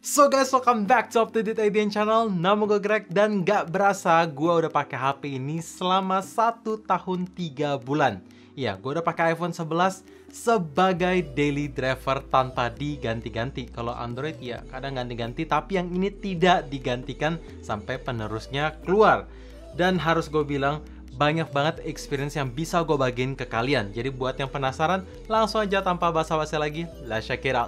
So guys, welcome back to Up to Date IBN channel. Nama gue Greg dan gak berasa gue udah pakai HP ini selama 1 tahun 3 bulan. Ya, gue udah pakai iPhone 11 sebagai daily driver tanpa diganti-ganti. Kalau Android ya kadang ganti-ganti, tapi yang ini tidak digantikan sampai penerusnya keluar. Dan harus gue bilang, banyak banget experience yang bisa gue bagiin ke kalian. Jadi buat yang penasaran, langsung aja tanpa basa-basi lagi, let's check it out.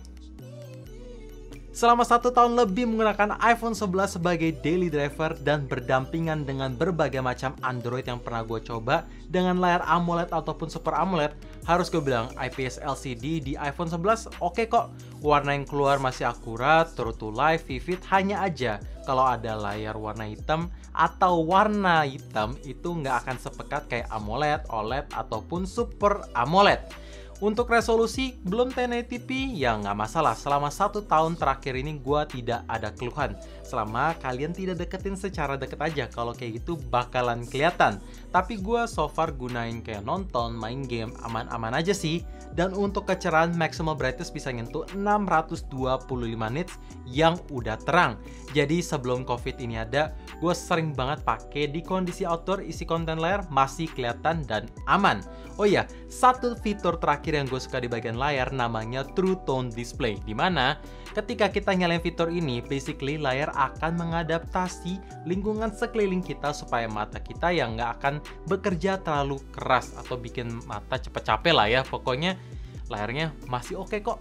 Selama 1 tahun lebih menggunakan iPhone 11 sebagai daily driver dan berdampingan dengan berbagai macam Android yang pernah gue coba dengan layar AMOLED ataupun Super AMOLED, harus gue bilang IPS LCD di iPhone 11 oke kok. Warna yang keluar masih akurat, true to life, vivid, hanya aja kalau ada layar warna hitam atau warna hitam itu nggak akan sepekat kayak AMOLED, OLED, ataupun Super AMOLED. Untuk resolusi belum 1080p, ya nggak masalah. Selama 1 tahun terakhir ini gue tidak ada keluhan. Selama kalian tidak deketin secara deket aja, kalau kayak gitu bakalan kelihatan. Tapi gue so far gunain kayak nonton, main game, aman-aman aja sih. Dan untuk kecerahan maximal brightness bisa nyentuh 625 nits yang udah terang. Jadi sebelum COVID ini ada, gue sering banget pakai di kondisi outdoor, isi konten layar masih kelihatan dan aman. Oh iya, satu fitur terakhir yang gue suka di bagian layar namanya True Tone Display, dimana ketika kita nyalain fitur ini, basically layar akan mengadaptasi lingkungan sekeliling kita supaya mata kita yang nggak akan bekerja terlalu keras atau bikin mata cepet capek lah ya. Pokoknya layarnya masih oke kok.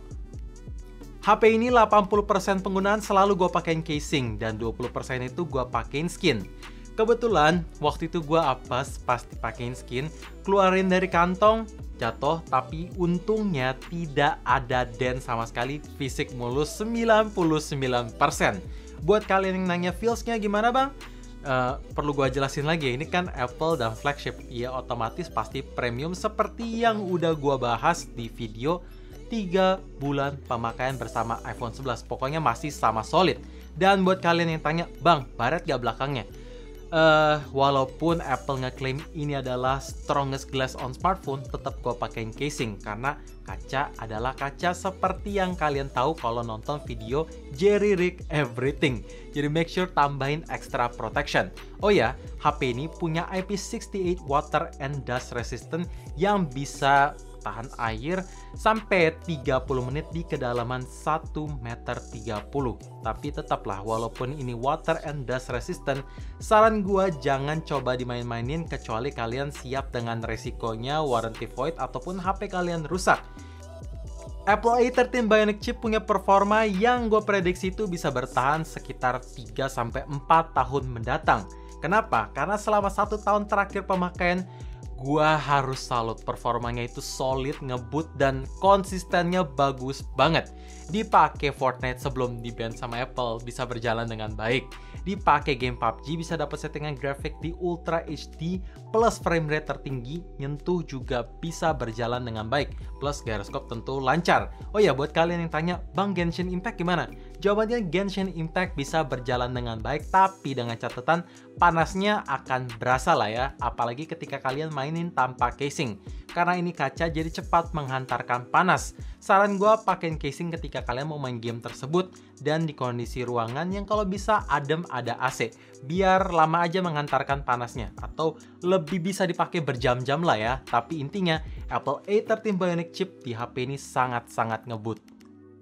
HP ini 80% penggunaan selalu gue pakein casing dan 20% itu gue pakein skin. Kebetulan waktu itu gue apes pasti pakein skin, keluarin dari kantong, jatuh, tapi untungnya tidak ada dent sama sekali, fisik mulus 99%. Buat kalian yang nanya feelsnya gimana bang? Perlu gue jelasin lagi, ini kan Apple dan flagship, ya otomatis pasti premium seperti yang udah gue bahas di video 3 bulan pemakaian bersama iPhone 11. Pokoknya masih sama solid. Dan buat kalian yang tanya, bang, baret gak belakangnya? Walaupun Apple ngeklaim ini adalah strongest glass on smartphone, tetap gue pakein casing karena kaca adalah kaca seperti yang kalian tahu kalau nonton video Jerry Rig Everything. Jadi make sure tambahin extra protection. Oh ya, HP ini punya IP68 water and dust resistant yang bisa tahan air sampai 30 menit di kedalaman 1,30 meter. Tapi tetaplah, walaupun ini water and dust resistant, saran gua jangan coba dimain-mainin kecuali kalian siap dengan resikonya warranty void ataupun HP kalian rusak. Apple A13 Bionic Chip punya performa yang gue prediksi itu bisa bertahan sekitar 3-4 tahun mendatang. Kenapa? Karena selama 1 tahun terakhir pemakaian, gua harus salut, performanya itu solid, ngebut, dan konsistennya bagus banget. Dipakai Fortnite sebelum di-ban sama Apple bisa berjalan dengan baik. Dipakai game PUBG bisa dapat settingan grafik di Ultra HD plus frame rate tertinggi, nyentuh juga bisa berjalan dengan baik. Plus gyroscope tentu lancar. Oh ya, buat kalian yang tanya, bang Genshin Impact gimana? Jawabannya Genshin Impact bisa berjalan dengan baik, tapi dengan catatan panasnya akan berasa lah ya, apalagi ketika kalian mainin tanpa casing. Karena ini kaca jadi cepat menghantarkan panas. Saran gue pakein casing ketika kalian mau main game tersebut dan di kondisi ruangan yang kalau bisa adem ada AC, biar lama aja menghantarkan panasnya, atau lebih bisa dipakai berjam-jam lah ya. Tapi intinya Apple A13 Bionic Chip di HP ini sangat-sangat ngebut.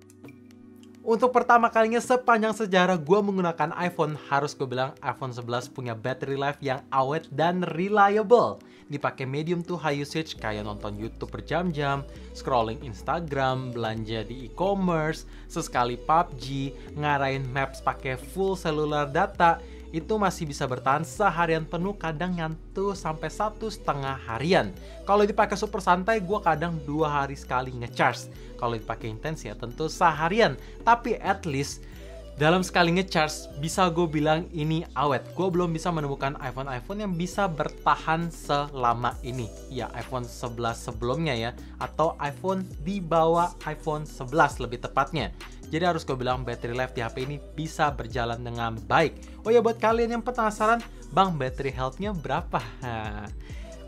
Untuk pertama kalinya sepanjang sejarah gue menggunakan iPhone, harus gue bilang iPhone 11 punya battery life yang awet dan reliable. Dipakai medium to high usage kayak nonton YouTube berjam-jam, scrolling Instagram, belanja di e-commerce, sesekali PUBG, ngarahin maps pakai full cellular data, itu masih bisa bertahan seharian penuh, kadang nyantuh sampai 1,5 harian. Kalau dipakai super santai, gue kadang 2 hari sekali ngecharge. Kalau dipakai intens ya tentu seharian. Tapi at least dalam sekali ngecharge bisa gue bilang ini awet. Gue belum bisa menemukan iPhone yang bisa bertahan selama ini. Ya iPhone 11 sebelumnya ya, atau iPhone di bawah iPhone 11 lebih tepatnya. Jadi harus gue bilang battery life di HP ini bisa berjalan dengan baik. Oh ya, buat kalian yang penasaran, bang battery health-nya berapa?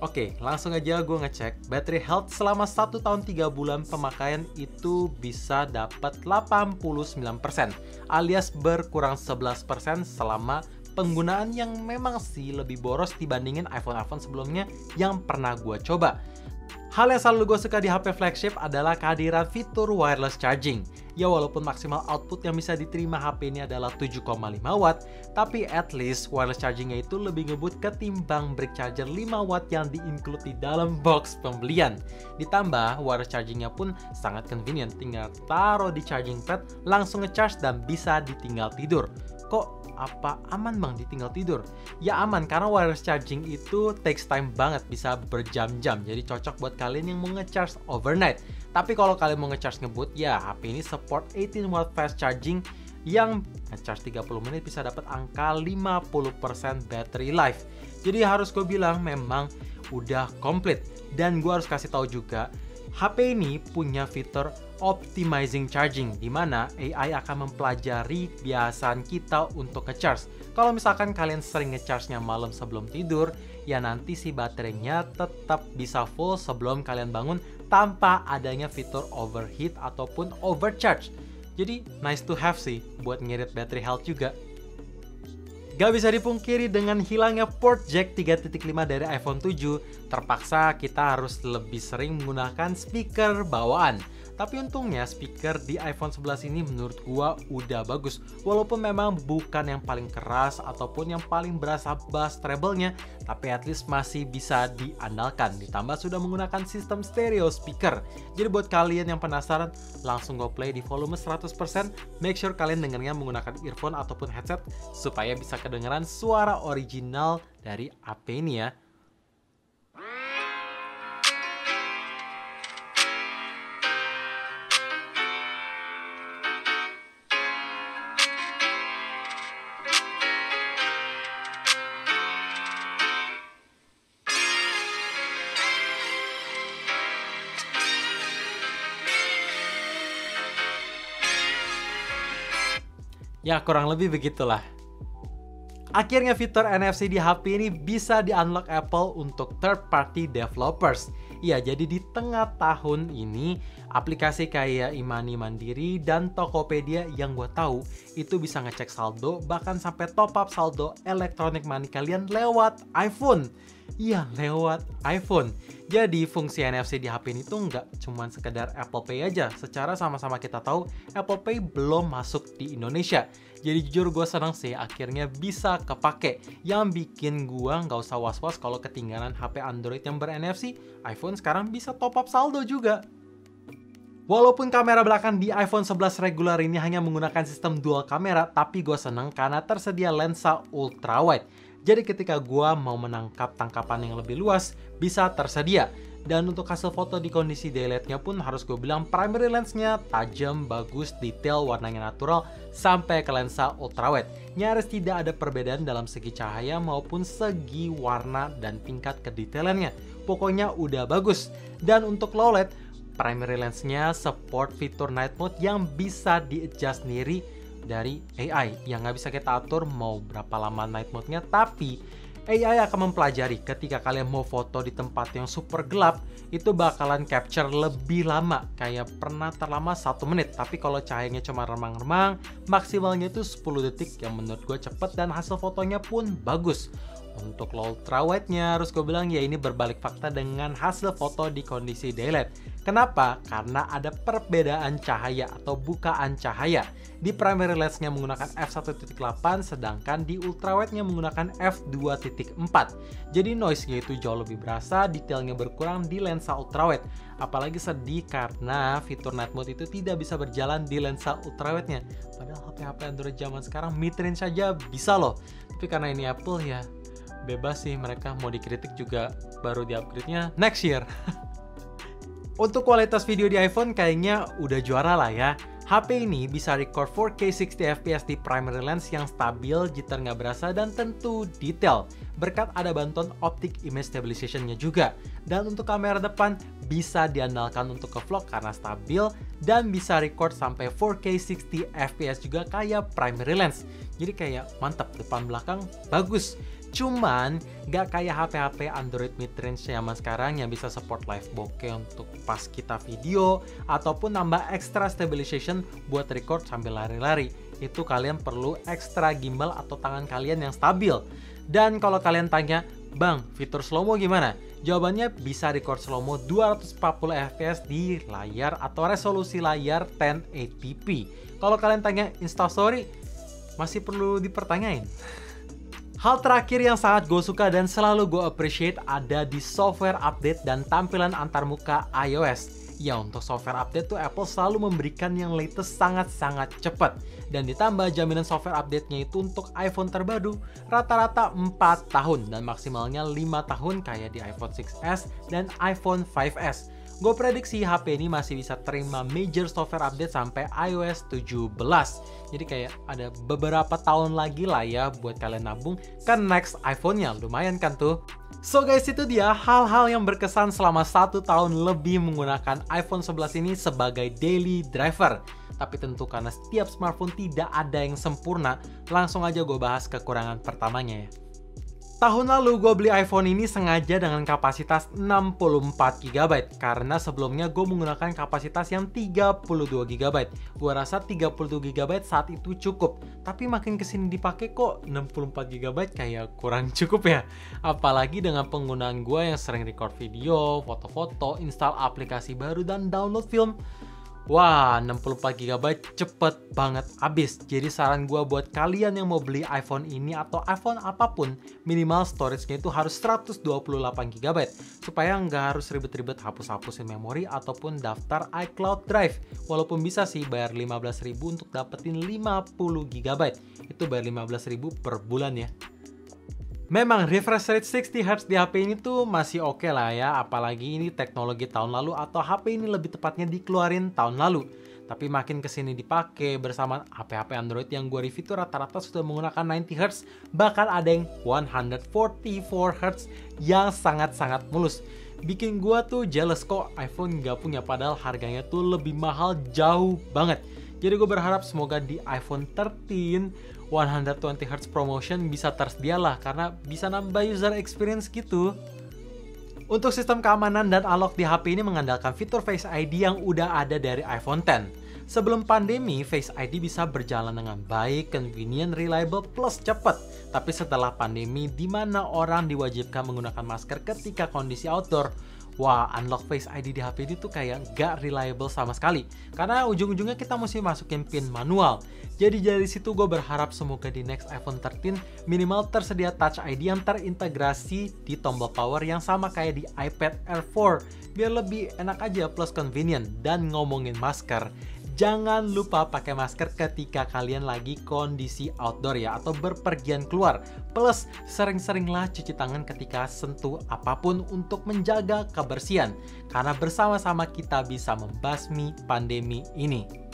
Oke, langsung aja gue ngecek battery health selama 1 tahun 3 bulan pemakaian itu bisa dapat 89%, alias berkurang 11% selama penggunaan yang memang sih lebih boros dibandingin iPhone sebelumnya yang pernah gue coba. Hal yang selalu gue suka di HP flagship adalah kehadiran fitur wireless charging. Ya walaupun maksimal output yang bisa diterima HP ini adalah 7,5 watt, tapi at least wireless chargingnya itu lebih ngebut ketimbang brick charger 5 watt yang di-include di dalam box pembelian. Ditambah wireless chargingnya pun sangat convenient, tinggal taruh di charging pad, langsung ngecharge dan bisa ditinggal tidur. Kok apa aman bang ditinggal tidur? Ya aman, karena wireless charging itu takes time banget, bisa berjam-jam. Jadi cocok buat kalian yang mau ngecharge overnight. Tapi kalau kalian mau ngecharge ngebut, ya HP ini support 18 watt fast charging yang ngecharge 30 menit bisa dapat angka 50% battery life. Jadi harus gue bilang memang udah komplit. Dan gue harus kasih tahu juga, HP ini punya fitur optimizing charging, di mana AI akan mempelajari kebiasaan kita untuk ngecharge. Kalau misalkan kalian sering ngecharge-nya malam sebelum tidur, ya nanti si baterainya tetap bisa full sebelum kalian bangun tanpa adanya fitur overheat ataupun overcharge. Jadi nice to have sih buat ngirit battery health juga. Gak bisa dipungkiri dengan hilangnya port jack 3.5 dari iPhone 7, terpaksa kita harus lebih sering menggunakan speaker bawaan. Tapi untungnya speaker di iPhone 11 ini menurut gua udah bagus. Walaupun memang bukan yang paling keras ataupun yang paling berasa bass treble-nya, tapi at least masih bisa diandalkan. Ditambah sudah menggunakan sistem stereo speaker. Jadi buat kalian yang penasaran, langsung go play di volume 100%. Make sure kalian dengarnya menggunakan earphone ataupun headset supaya bisa kedengeran suara original dari HP ini ya. Ya kurang lebih begitulah. Akhirnya fitur NFC di HP ini bisa di-unlock Apple untuk third party developers. Ya, jadi di tengah tahun ini aplikasi kayak e-money Mandiri dan Tokopedia yang gue tahu itu bisa ngecek saldo, bahkan sampai top up saldo electronic money kalian lewat iPhone. Iya, lewat iPhone. Jadi fungsi NFC di HP ini tuh nggak cuma sekedar Apple Pay aja. Secara sama-sama kita tahu Apple Pay belum masuk di Indonesia. Jadi jujur gue senang sih akhirnya bisa kepake. Yang bikin gue nggak usah was-was kalau ketinggalan HP Android yang ber-NFC, iPhone sekarang bisa top up saldo juga. Walaupun kamera belakang di iPhone 11 regular ini hanya menggunakan sistem dual kamera, tapi gue seneng karena tersedia lensa ultra wide. Jadi ketika gue mau menangkap tangkapan yang lebih luas, bisa tersedia. Dan untuk hasil foto di kondisi daylight-nya pun harus gue bilang primary lens-nya tajam, bagus, detail, warnanya natural, sampai ke lensa ultrawide. Nyaris tidak ada perbedaan dalam segi cahaya maupun segi warna dan tingkat kedetailannya. Pokoknya udah bagus. Dan untuk low light, primary lens-nya support fitur night mode yang bisa di-adjust sendiri dari AI. Yang nggak bisa kita atur mau berapa lama night mode-nya, tapi AI akan mempelajari ketika kalian mau foto di tempat yang super gelap, itu bakalan capture lebih lama, kayak pernah terlama 1 menit. Tapi kalau cahayanya cuma remang-remang, maksimalnya itu 10 detik, yang menurut gue cepet dan hasil fotonya pun bagus. Untuk low ultrawide-nya harus gue bilang ya ini berbalik fakta dengan hasil foto di kondisi daylight. Kenapa? Karena ada perbedaan cahaya atau bukaan cahaya. Di primary lens-nya menggunakan f1.8 sedangkan di ultrawide-nya menggunakan f2.4. Jadi noise-nya itu jauh lebih berasa, detailnya berkurang di lensa ultrawide. Apalagi sedih karena fitur night mode itu tidak bisa berjalan di lensa ultrawide-nya. Padahal HP-HP Android zaman sekarang mid-range saja bisa loh. Tapi karena ini Apple ya bebas sih, mereka mau dikritik juga baru di-upgrade-nya next year. Untuk kualitas video di iPhone kayaknya udah juara lah ya. HP ini bisa record 4K 60fps di primary lens yang stabil, jitter nggak berasa, dan tentu detail. Berkat ada bantuan optic image stabilization-nya juga. Dan untuk kamera depan bisa diandalkan untuk ke vlog karena stabil dan bisa record sampai 4K 60fps juga kayak primary lens. Jadi kayak mantap, depan belakang bagus. Cuman gak kayak HP-HP Android mid-range zaman sekarang yang bisa support live bokeh untuk pas kita video ataupun nambah extra stabilization buat record sambil lari-lari. Itu kalian perlu extra gimbal atau tangan kalian yang stabil. Dan kalau kalian tanya, "Bang, fitur slow-mo gimana?" Jawabannya bisa record slow-mo 240 fps di layar atau resolusi layar 1080p. Kalau kalian tanya Instastory, masih perlu dipertanyain. Hal terakhir yang sangat gue suka dan selalu gue appreciate ada di software update dan tampilan antarmuka iOS. Ya, untuk software update tuh Apple selalu memberikan yang latest sangat-sangat cepat. Dan ditambah jaminan software update-nya itu untuk iPhone terbaru rata-rata 4 tahun dan maksimalnya 5 tahun kayak di iPhone 6s dan iPhone 5s. Gue prediksi HP ini masih bisa terima major software update sampai iOS 17. Jadi kayak ada beberapa tahun lagi lah ya buat kalian nabung ke next iPhone-nya. Lumayan kan tuh? So guys, itu dia hal-hal yang berkesan selama 1 tahun lebih menggunakan iPhone 11 ini sebagai daily driver. Tapi tentu karena setiap smartphone tidak ada yang sempurna, langsung aja gue bahas kekurangan pertamanya ya. Tahun lalu gue beli iPhone ini sengaja dengan kapasitas 64 GB karena sebelumnya gue menggunakan kapasitas yang 32 GB. Gue rasa 32 GB saat itu cukup, tapi makin kesini dipakai kok 64 GB kayak kurang cukup ya. Apalagi dengan penggunaan gue yang sering record video, foto-foto, install aplikasi baru dan download film. Wah, 64 GB cepet banget habis. Jadi saran gue buat kalian yang mau beli iPhone ini atau iPhone apapun, minimal storage-nya itu harus 128 GB supaya nggak harus ribet-ribet hapus-hapusin memori ataupun daftar iCloud Drive. Walaupun bisa sih bayar 15.000 untuk dapetin 50 GB. Itu bayar 15.000 per bulan ya. Memang refresh rate 60Hz di HP ini tuh masih oke lah ya, apalagi ini teknologi tahun lalu atau HP ini lebih tepatnya dikeluarin tahun lalu. Tapi makin kesini dipakai bersama HP-HP Android yang gue review tuh rata-rata sudah menggunakan 90Hz, bahkan ada yang 144Hz yang sangat-sangat mulus. Bikin gue tuh jealous kok iPhone nggak punya, padahal harganya tuh lebih mahal jauh banget. Jadi gue berharap semoga di iPhone 13 120Hz promotion bisa tersedia lah, karena bisa nambah user experience gitu. Untuk sistem keamanan dan unlock di HP ini mengandalkan fitur Face ID yang udah ada dari iPhone X. Sebelum pandemi, Face ID bisa berjalan dengan baik, convenient, reliable, plus cepat. Tapi setelah pandemi, di mana orang diwajibkan menggunakan masker ketika kondisi outdoor, wah, unlock Face ID di HP ini tuh kayak gak reliable sama sekali. Karena ujung-ujungnya kita mesti masukin PIN manual. Jadi dari situ gue berharap semoga di next iPhone 13 minimal tersedia Touch ID yang terintegrasi di tombol power yang sama kayak di iPad Air 4. Biar lebih enak aja plus convenient. Dan ngomongin masker, jangan lupa pakai masker ketika kalian lagi kondisi outdoor ya, atau berpergian keluar. Plus, sering-seringlah cuci tangan ketika sentuh apapun untuk menjaga kebersihan. Karena bersama-sama kita bisa membasmi pandemi ini.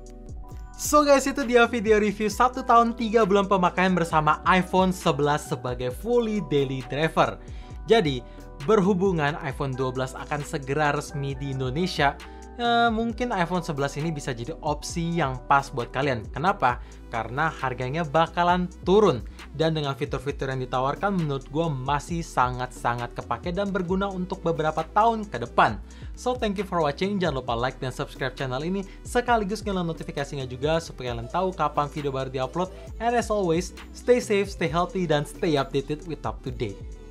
So guys, itu dia video review 1 tahun 3 bulan pemakaian bersama iPhone 11 sebagai fully daily driver. Jadi, berhubungan iPhone 12 akan segera resmi di Indonesia, mungkin iPhone 11 ini bisa jadi opsi yang pas buat kalian. Kenapa? Karena harganya bakalan turun. Dan dengan fitur-fitur yang ditawarkan menurut gue masih sangat-sangat kepake dan berguna untuk beberapa tahun ke depan. So thank you for watching, jangan lupa like dan subscribe channel ini, sekaligus nyalain notifikasinya juga supaya kalian tahu kapan video baru diupload. And as always, stay safe, stay healthy, dan stay updated with up to date.